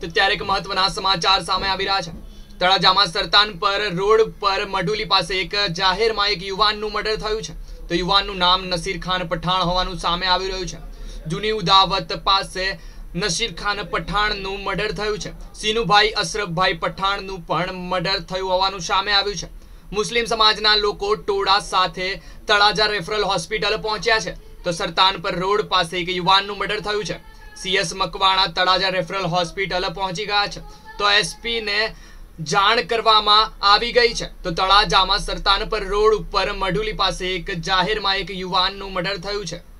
तो त्यारे एक महत्वना समाचार सामे आवी रह्या छे। तळाजामां सरतानपर रोड पर मढुली पासे एक जाहेरमां एक युवाननुं मर्डर थयुं छे। तो युवाननुं नाम नसीर खान पठाण होवानुं सामे आवी रह्युं छे। जूनी उदावत पासे नसीर खान पठाणनुं मर्डर थयुं छे। सीनुभाई अशरफभाई पठाणनुं पण मर्डर थयुं होवानुं सामे आव्युं छे। मुस्लिम समाजना लोको टोळा साथे तळाजा रेफरल होस्पिटल पहोंच्या छे। तो सरतानपर रोड पासे एक युवाननुं मर्डर थयुं छे। CS Makwana Talaja referral hospital पहोंची गया छे। तो एसपी ने जाण करवामां आवी गई छे। तो तळाजामां सरतानपर रोड पर मढुली पासे एक जाहेरमां एक युवाननुं मर्डर थयुं छे।